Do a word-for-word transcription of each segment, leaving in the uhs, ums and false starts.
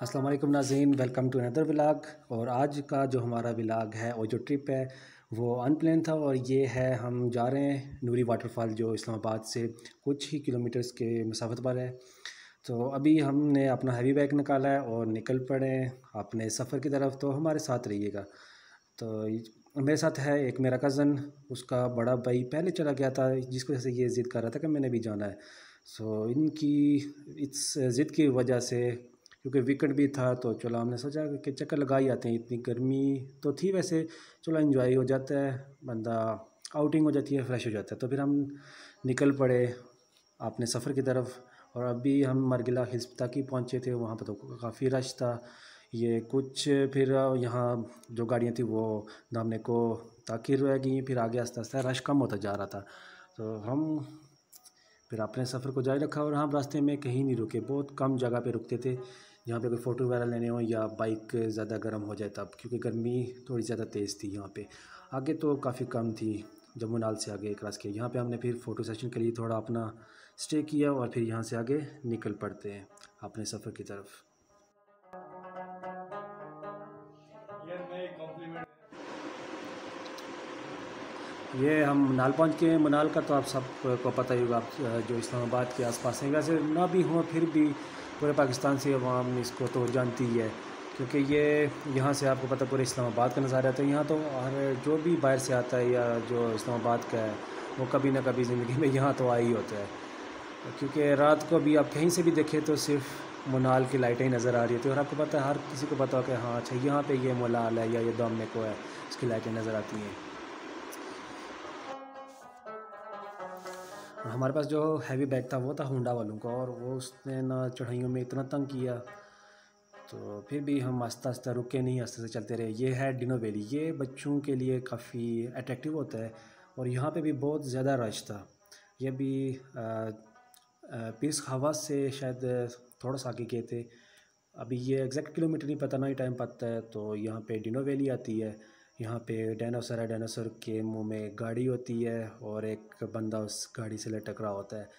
अस्सलाम वालेकुम नाज़रीन, वेलकम टू अनदर व्लॉग। और आज का जो हमारा व्लॉग है और जो ट्रिप है वो अनप्लान था। और ये है, हम जा रहे हैं नूरी वाटरफॉल जो इस्लामाबाद से कुछ ही किलोमीटर्स के मसाफत पर है। तो अभी हमने अपना हैवी बैग निकाला है और निकल पड़े हैं अपने सफ़र की तरफ। तो हमारे साथ रहिएगा। तो मेरे साथ है एक मेरा कज़न, उसका बड़ा भाई पहले चला गया था, जिसकी वजह से ये ज़िद कर रहा था कि मैंने भी जाना है। सो इनकी इस ज़िद की वजह से, क्योंकि वीकेंड भी था, तो चलो हमने सोचा कि चक्कर लगा ही आते हैं। इतनी गर्मी तो थी वैसे, चलो एंजॉय हो जाता है, बंदा आउटिंग हो जाती है, फ्रेश हो जाता है। तो फिर हम निकल पड़े अपने सफ़र की तरफ। और अभी हम मरगिला हिल्स तक ही पहुँचे थे। वहाँ पर तो काफ़ी रश था। ये कुछ फिर यहाँ जो गाड़ियाँ थी वो दामने को ताख़िर रह गई, फिर आगे आस्ते आस्ते रश कम होता जा रहा था। तो हम फिर अपने सफ़र को जारी रखा और हम रास्ते में कहीं नहीं रुके। बहुत कम जगह पे रुकते थे जहाँ पे कोई फ़ोटो वगैरह लेने हो या बाइक ज़्यादा गर्म हो जाए तब, क्योंकि गर्मी थोड़ी ज़्यादा तेज़ थी यहाँ पे। आगे तो काफ़ी कम थी, जम्मू नाल से आगे क्रॉस किया। यहाँ पे हमने फिर फ़ोटो सेशन के लिए थोड़ा अपना स्टे किया और फिर यहाँ से आगे निकल पड़ते हैं अपने सफ़र की तरफ। ये हम मनाल पहुँच के, मनाल का तो आप सबको पता ही होगा, आप जो इस्लामाबाद के आसपास हैं। वैसे ना भी हो फिर भी पूरे पाकिस्तान से अवाम इसको तो जानती ही है, क्योंकि ये यहाँ से आपको पता पूरे इस्लामाबाद का नज़ारा आता है। यहाँ तो हर जो भी बाहर से आता है या जो इस्लामाबाद का है वो कभी ना कभी ज़िंदगी में यहाँ तो आया ही होता है। क्योंकि रात को भी आप कहीं से भी देखें तो सिर्फ मनाल की लाइटें ही नज़र आ रही होती है। और आपको पता है, हर किसी को पता हो कि हाँ अच्छा यहाँ पे ये मनाल है या ये दामने को है, इसकी लाइटें नज़र आती हैं। हमारे पास जो हैवी बैग था वो था होंडा वालों का, और वो उसने ना चढ़ाइयों में इतना तंग किया, तो फिर भी हम आस्ता आस्ता रुके नहीं, आस्ते से चलते रहे। ये है डिनो वैली, ये बच्चों के लिए काफ़ी अट्रैक्टिव होता है और यहाँ पे भी बहुत ज़्यादा रश था। ये भी पीस खावा से शायद थोड़ा सा आगे गए थे। अभी ये एग्जैक्ट किलोमीटर नहीं पता, ना ही टाइम पता है। तो यहाँ पे डिनो वैली आती है। यहाँ पे डायनासोर है, डायनासोर के मुंह में गाड़ी होती है और एक बंदा उस गाड़ी से लटक रहा होता है।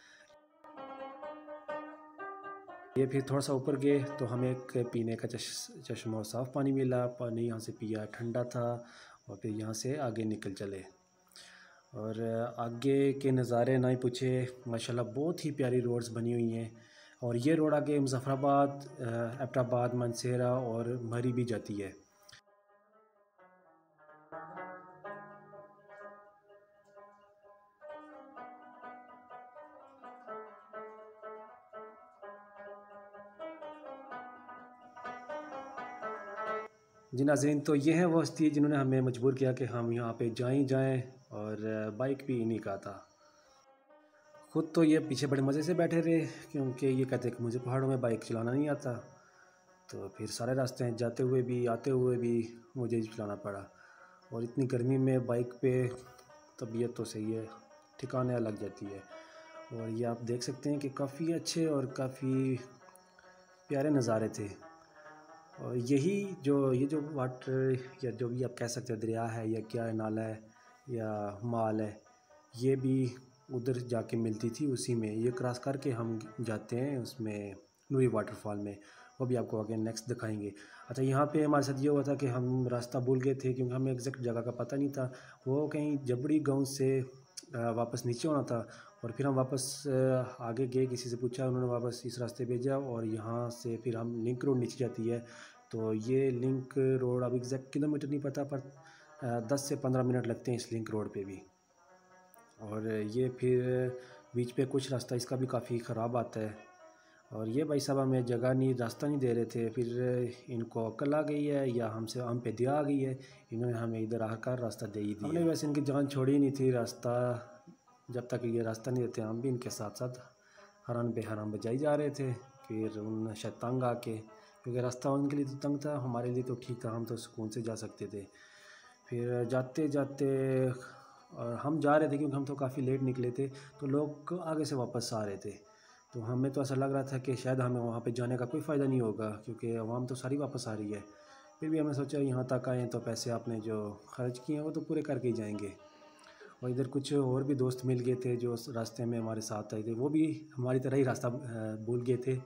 ये फिर थोड़ा सा ऊपर गए तो हमें एक पीने का चश चश्मा और साफ़ पानी मिला। पानी यहाँ से पिया, ठंडा था। और फिर यहाँ से आगे निकल चले और आगे के नज़ारे ना ही पूछे। माशाल्लाह बहुत ही प्यारी रोड्स बनी हुई हैं। और ये रोड आगे मुज़फ़्फ़राबाद, एबटाबाद, मानसेरा और मरी भी जाती है। जी नाज़रीन, तो ये है वो हस्ती जिन्होंने हमें मजबूर किया कि हम यहाँ पे जाएं ही जाएं। और बाइक भी इन्हीं का था। ख़ुद तो ये पीछे बड़े मज़े से बैठे रहे, क्योंकि ये कहते कि मुझे पहाड़ों में बाइक चलाना नहीं आता। तो फिर सारे रास्ते जाते हुए भी आते हुए भी मुझे चलाना पड़ा। और इतनी गर्मी में बाइक पे तबीयत तो सही है, ठिकाने लग जाती है। और ये आप देख सकते हैं कि काफ़ी अच्छे और काफ़ी प्यारे नज़ारे थे। और यही जो ये जो वाटर या जो भी आप कह सकते हैं दरिया है या क्या नाला है या माल है, ये भी उधर जाके मिलती थी। उसी में ये क्रॉस करके हम जाते हैं उसमें नूरी वाटरफॉल में। वो भी आपको आगे नेक्स्ट दिखाएंगे। अच्छा, यहाँ पे हमारे साथ ये हुआ था कि हम रास्ता भूल गए थे, क्योंकि हमें एग्जैक्ट जगह का पता नहीं था। वो कहीं जबड़ी गांव से वापस नीचे होना था। और फिर हम वापस आगे गए, किसी से पूछा, उन्होंने वापस इस रास्ते भेजा। और यहाँ से फिर हम लिंक रोड नीचे जाती है। तो ये लिंक रोड अब एग्जैक्ट किलोमीटर नहीं पता, पर दस से पंद्रह मिनट लगते हैं इस लिंक रोड पे भी। और ये फिर बीच पे कुछ रास्ता इसका भी काफ़ी ख़राब आता है। और ये भाई साहब हमें जगह नहीं, रास्ता नहीं दे रहे थे। फिर इनको अक्ल आ गई है या हमसे हम पे दया आ गई है, इन्होंने हमें इधर आकर रास्ता दे ही दिया। हमने वैसे इनकी जान छोड़ी नहीं थी। रास्ता जब तक ये रास्ता नहीं देते, हम भी इनके साथ साथ हरान बेहराम बजाई जा रहे थे। फिर उन शायद तंग आके, क्योंकि रास्ता उनके लिए तो तंग था, हमारे लिए तो ठीक था, हम तो सुकून से जा सकते थे। फिर जाते जाते, और हम जा रहे थे क्योंकि हम तो काफ़ी लेट निकले थे, तो लोग आगे से वापस आ रहे थे। तो हमें तो ऐसा लग रहा था कि शायद हमें वहाँ पे जाने का कोई फ़ायदा नहीं होगा, क्योंकि आवाम तो सारी वापस आ रही है। फिर भी हमने सोचा यहाँ तक आए तो पैसे आपने जो खर्च किए हैं वो तो पूरे करके ही जाएंगे। और इधर कुछ और भी दोस्त मिल गए थे जो रास्ते में हमारे साथ आए थे, वो भी हमारी तरह ही रास्ता भूल गए थे।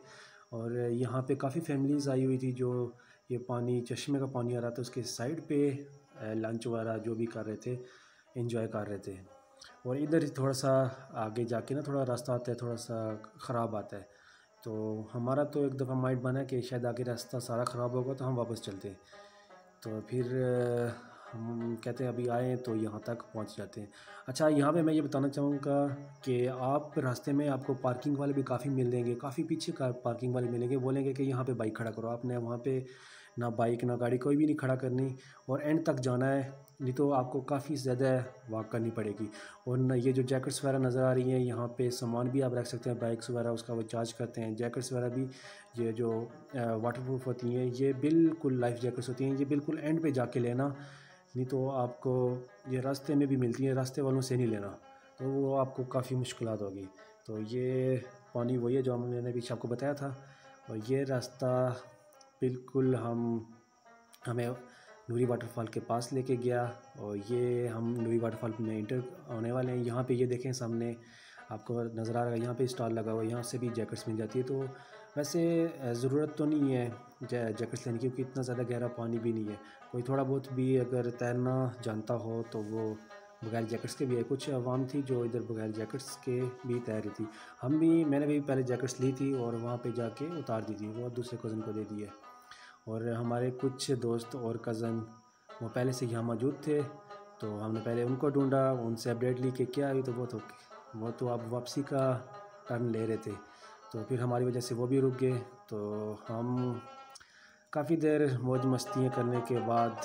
और यहाँ पे काफ़ी फैमिलीज़ आई हुई थी जो ये पानी, चश्मे का पानी आ रहा था उसके साइड पे लंच वगैरह जो भी कर रहे थे, एंजॉय कर रहे थे। और इधर थोड़ा सा आगे जाके ना थोड़ा रास्ता आता है, थोड़ा सा ख़राब आता है। तो हमारा तो एक दफ़ा माइंड बना कि शायद आगे रास्ता सारा ख़राब होगा तो हम वापस चलते हैं। तो फिर हम कहते हैं अभी आए तो यहाँ तक पहुँच जाते हैं। अच्छा, यहाँ पे मैं ये बताना चाहूँगा कि आप रास्ते में आपको पार्किंग वाले भी काफ़ी मिल जाएंगे, काफ़ी पीछे कार पार्किंग वाले मिलेंगे, बोलेंगे कि यहाँ पे बाइक खड़ा करो। आपने वहाँ पे ना बाइक ना गाड़ी कोई भी नहीं खड़ा करनी और एंड तक जाना है, नहीं तो आपको काफ़ी ज़्यादा वॉक करनी पड़ेगी। और न ये जो जैकेट्स वगैरह नज़र आ रही हैं, यहाँ पे सामान भी आप रख सकते हैं, बाइक्स वगैरह उसका वो चार्ज करते हैं। जैकेट्स वगैरह भी ये जो वाटरप्रूफ होती हैं, ये बिल्कुल लाइफ जैकेट्स होती हैं, ये बिल्कुल एंड पे जाके लेना, नहीं तो आपको ये रास्ते में भी मिलती हैं, रास्ते वालों से नहीं लेना, तो वो आपको काफ़ी मुश्किलात होगी। तो ये पानी वही है जो मैंने पीछे आपको बताया था। और ये रास्ता बिल्कुल हम हमें नूरी वाटरफॉल के पास लेके गया और ये हम नूरी वाटरफॉल में इंटर होने वाले हैं। यहाँ पे ये देखें सामने आपको नज़र आ रहा है, यहाँ पे स्टॉल लगा हुआ है, यहाँ से भी जैकेट्स मिल जाती है। तो वैसे ज़रूरत तो नहीं है जैकेट्स लेने की क्योंकि इतना ज़्यादा गहरा पानी भी नहीं है। कोई थोड़ा बहुत भी अगर तैरना जानता हो तो वो बगैर जैकेट्स के भी है। कुछ अवाम थी जो इधर बगैर जैकेट्स के भी तैर रही थी। हम भी मैंने भी पहले जैकेट्स ली थी और वहाँ पे जाके उतार दी थी, वो दूसरे कज़न को दे दी है। और हमारे कुछ दोस्त और कज़न वो पहले से यहाँ मौजूद थे, तो हमने पहले उनको ढूंढा, उनसे अपडेट ली कि क्या हुई, तो वो तो वो तो अब वापसी का टर्न ले रहे थे। तो फिर हमारी वजह से वो भी रुक गए। तो हम काफ़ी देर मौज मस्तियाँ करने के बाद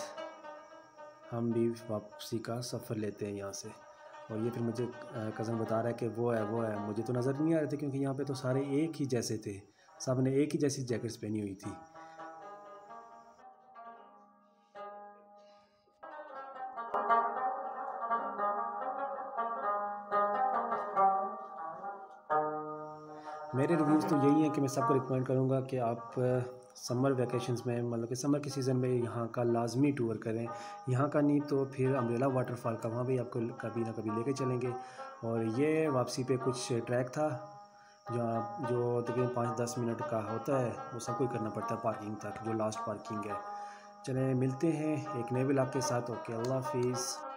हम भी वापसी का सफ़र लेते हैं यहाँ से। और ये फिर मुझे कज़न बता रहा है कि वो है वो है मुझे तो नज़र नहीं आ रहे थे क्योंकि यहाँ पे तो सारे एक ही जैसे थे, सब ने एक ही जैसी जैकेट्स पहनी हुई थी। मेरे रिव्यूज़ तो यही हैं कि मैं सबको रिकमेंड करूँगा कि आप समर वैकेशंस में, मतलब कि समर के सीज़न में यहाँ का लाजमी टूर करें। यहाँ का नहीं तो फिर अम्ब्रेला वाटरफॉल का, वहाँ भी आपको कभी ना कभी लेके चलेंगे। और ये वापसी पे कुछ ट्रैक था जो जो तकरीबन पाँच दस मिनट का होता है, वो सबको ही करना पड़ता है पार्किंग तक, जो लास्ट पार्किंग है। चलें मिलते हैं एक नए व्लॉग के साथ। ओके, अल्लाह हाफिज़।